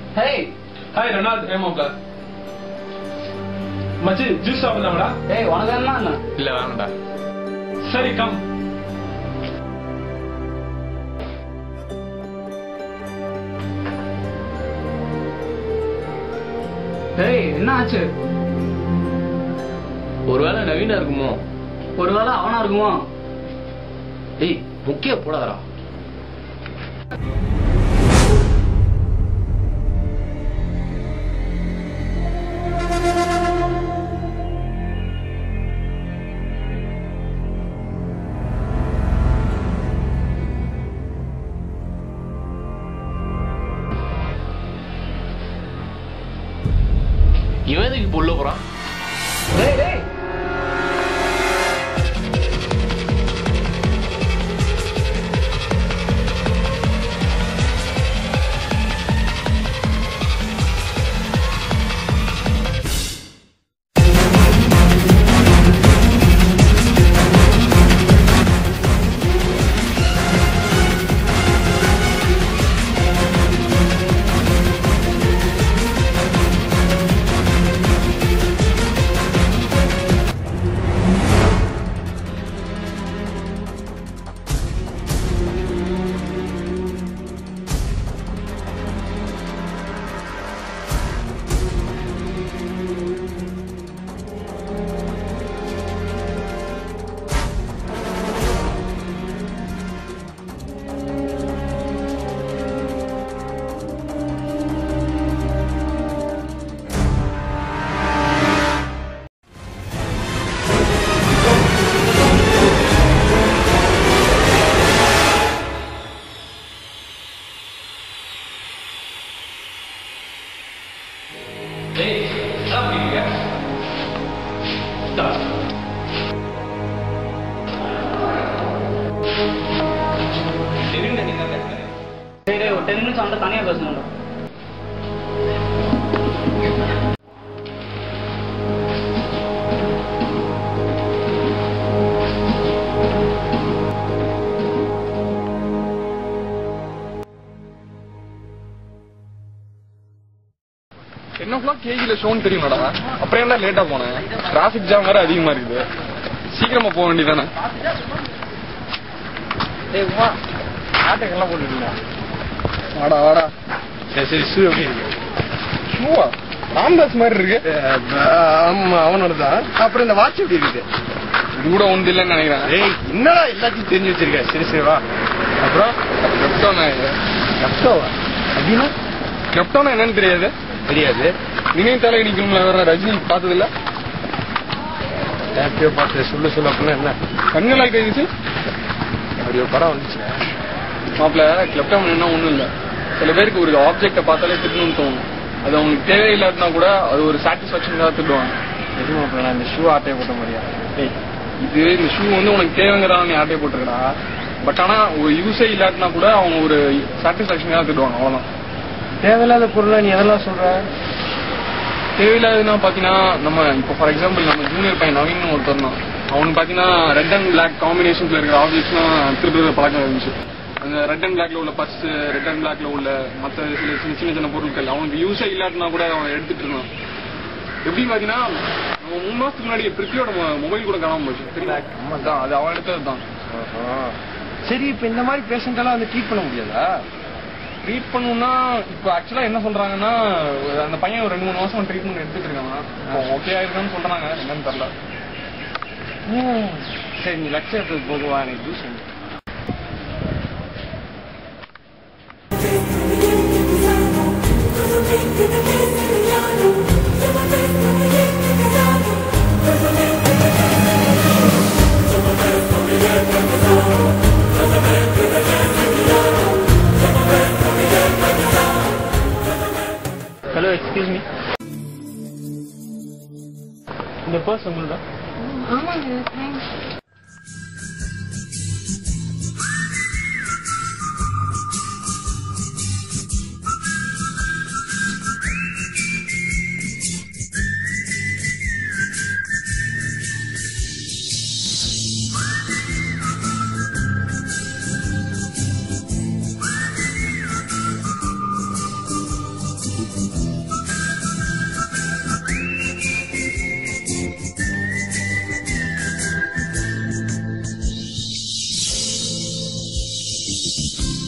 Hey. Hi Ronald, ஏமாப்ல. மச்சி juice சாப்பிடலாம்டா? Hey, உனக்கு வேணுமா என்ன? இல்ல வேணாம்டா. சரி கம். Hey, என்ன ஆச்சு? ஒருவேளை நவீனா இருக்குமோ? ஒருவேளை அவனா இருக்குமோ? டேய், முக்கிய போடாதடா. இவன் எதுக்கு இப்போ உள்ள போறான்? டேய் டேய் ஒரு 10 minutes அவன்கிட்ட தனியா பேசணும்டா. என்ன கேஜில ஷோன்னு தெரியுமாடா? அப்புறம் என்ன லேட்டா போனேன்? டிராபிக் ஜாம் வேற அதிகமா இருக்குது. சீக்கிரமா போக வேண்டியதானே? டேய் வா. ஆட்டக்கெல்லாம் போட்டுட்டீங்களா? வாடா வாடா. சரி ஷூ எப்படி இருக்கு? ஷூவா? ராம்தாஸ் மாதிரி இருக்கு. ஆமா அவனோட தான். அப்புறம் இந்த வாட்ச் எப்படி இருக்கு? இது கூட ஒன்று இல்லைன்னு நினைக்கிறேன். ஏய் என்னடா எல்லாத்தையும் தெரிஞ்சு வச்சிருக்க? சரி சரி வா. அப்புறம் கிரிப்டோனா கஷ்டவா அப்படின்னா? கிரிப்டோனா என்னன்னு தெரியாது? தெரியாது. நினைத்தாலே நிக்கணும்ல. வேற ரஜினி பார்த்தது இல்ல? ஹாப்பியா பார்த்து சொல்ல அப்படின்னா என்ன? கண்களாய் கைது அப்படி ஒரு படம் வந்துச்சு மாப்பிள்ள. கிளப்டாமன் என்ன ஒண்ணும் இல்ல. சில பேருக்கு ஒரு ஆப்ஜெக்ட பார்த்தாலே திட்டணும்னு தோணும். அது அவங்களுக்கு தேவையில்லாட்டினா கூட அது ஒரு சாட்டிஸ்பாக்சனுக்காக திட்டுவாங்க. எது மாப்பிள்ள நான் இந்த ஷூ ஆட்டையை போட்ட மாதிரியா? இது இந்த ஷூ வந்து உனக்கு தேவைங்கிறதா நீ ஆட்டையை போட்டுருக்கா. பட் ஆனா ஒரு யூஸே இல்லாட்டினா கூட அவங்க ஒரு சாட்டிஸ்பாக்சனுக்காக திட்டுவாங்க. அவ்வளவுதான். தேவையில்லாத பொருளை நீ எதெல்லாம் சொல்ற? தேவையில்லாதுன்னா பாத்தீங்கன்னா நம்ம இப்போ ஃபார் எக்ஸாம்பிள் நம்ம ஜூனியர் பையன் நவீன் ஒருத்தர் தான். அவனுக்கு பாத்தீங்கன்னா ரெட் அண்ட் பிளாக் காம்பினேஷன்ஸ்ல இருக்கிற ஆப்ஜெக்ட்ஸ்லாம் திருடுற பழக்கம் இருந்துச்சு. அந்த ரெட் அண்ட் பிளாக்ல உள்ள பர்ஸ், ரெட் அண்ட் பிளாக்ல உள்ள மற்ற சின்ன சின்ன பொருட்கள் அவனுக்கு யூஸே இல்லாட்டினா கூட அவன் எடுத்துட்டு இருந்தான். எப்படி பாத்தீங்கன்னா நம்ம 3 மாசத்துக்கு முன்னாடி பிரித்தியோட மொபைல் கூட காணாம போச்சு. சரிங்களா? அது அவன் எடுத்தது தான். சரி இப்ப இந்த மாதிரி பேஷண்ட் எல்லாம் வந்து ட்ரீட் பண்ண முடியாதா? ட்ரீட் பண்ணணும்னா இப்போ ஆக்சுவலா என்ன சொல்றாங்கன்னா அந்த பையன் ஒரு 2-3 மாசம் ட்ரீட்மெண்ட் எடுத்துட்டு இருக்காங்க. ஓகே ஆயிருக்கான்னு சொல்றாங்க. என்னன்னு தெரியல. சரி நீ லட்சத்துக்கு போகுவா எனக்கு ஜூஸ். Hello, excuse me. இந்த பர்ஸ் உங்களோட? ஆமாங்க, தேங்க்ஸ். தேங்க்ஸ்.